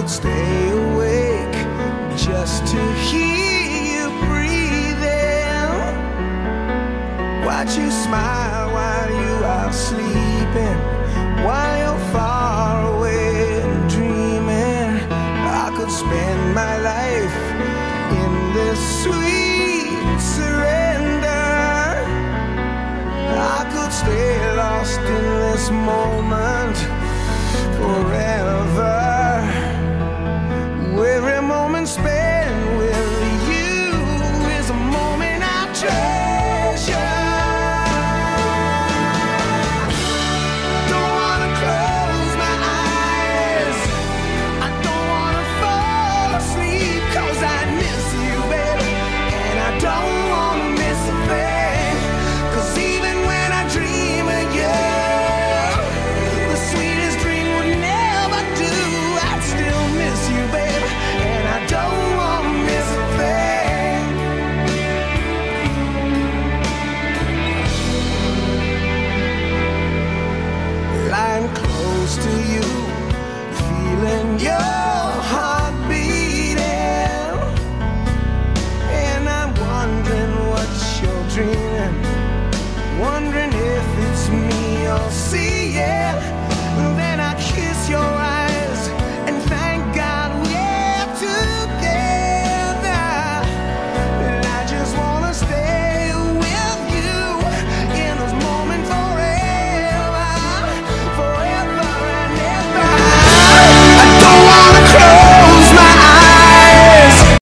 could stay awake just to hear you breathing, watch you smile while you are sleeping, while you're far away and dreaming. I could spend my life in this sweet surrender. I could stay lost in this moment forever. Every moment spent with you is a moment I treasure. Don't wanna close my eyes, I don't wanna fall asleep, 'cause I miss you, baby, and I don't wanna miss a thing. 'Cause even when I dream of you, the sweetest dream would never do. I'd still miss you, baby, and I don't wanna miss a thing. Lying close to you, feeling your